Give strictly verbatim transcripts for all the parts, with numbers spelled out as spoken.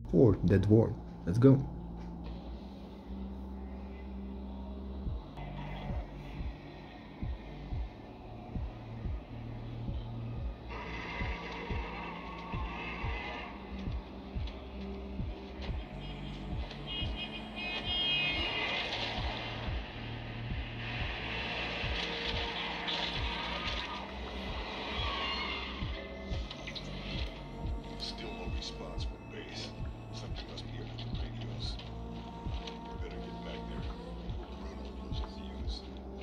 Four, dead wall. Let's go. Still no response from base. Something must be up with the radios. We better get back there. Bruno loses the units.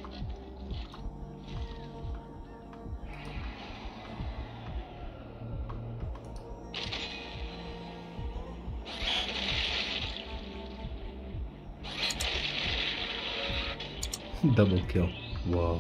Double kill. Wow.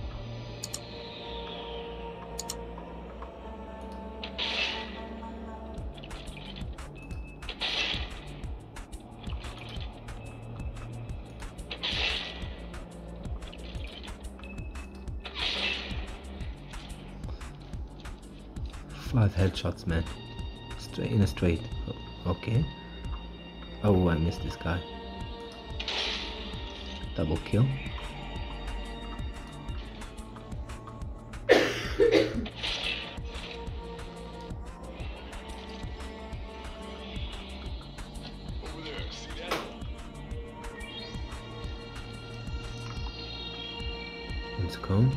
Five headshots, man. Straight in a straight. Oh, okay. Oh, I missed this guy. Double kill. Over there, see that? Let's go.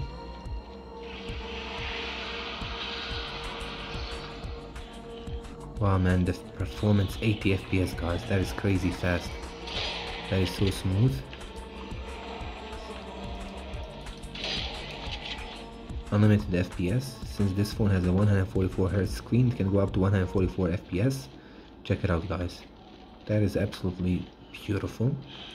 Wow, man, the performance eighty F P S, guys. That is crazy fast. That is so smooth. Unlimited F P S. Since this phone has a one hundred forty-four hertz screen, it can go up to one hundred forty-four F P S. Check it out, guys. That is absolutely beautiful.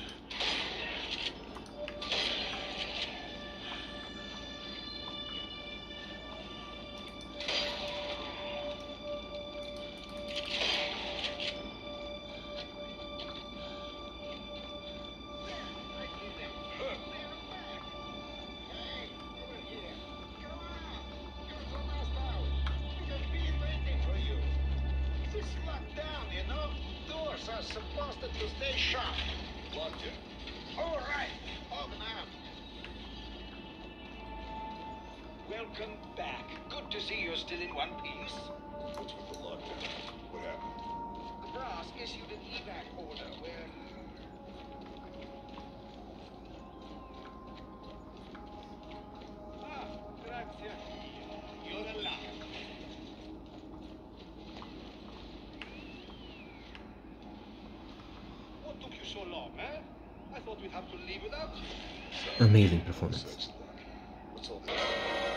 Are supposed to stay sharp. Locked in. All right, open up. Welcome back. Good to see you're still in one piece. What's with the lockdown? What happened? The brass issued an evac order where... Ah, grazie. You're alive. What took you so long, eh? I thought we'd have to leave without you. Amazing performance. Such luck. What's all this?